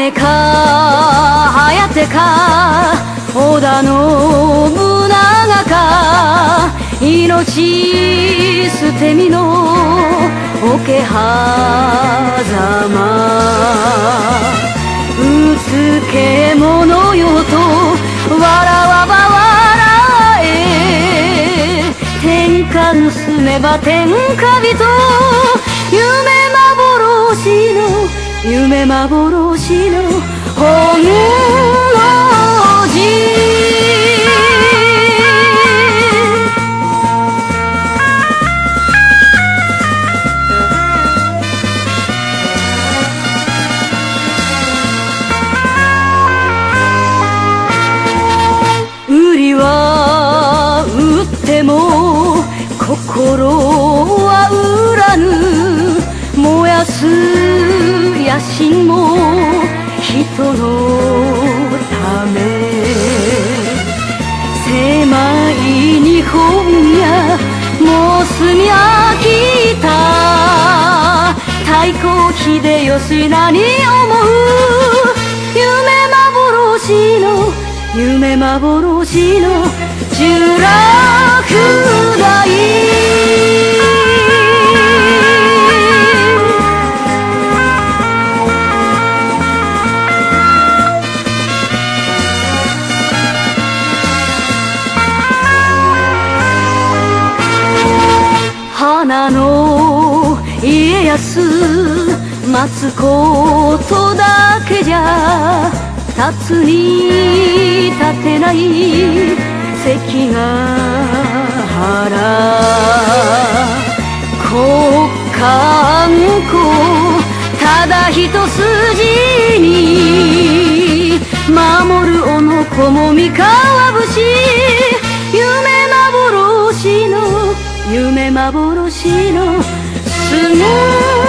か颯か織田信長か命捨て身の桶狭間うつけ者よと笑わば笑え天下盗めば天下人夢幻の本能寺売りは売っても心は売らぬ燃やす野心も人のため狭い日本やもう住み飽きた太閤秀吉何思う夢幻の聚楽大花の家康待つことだけじゃ立つに立てない関ヶ原国家安保ただ一筋に守るおのこも三河節夢幻のすぐ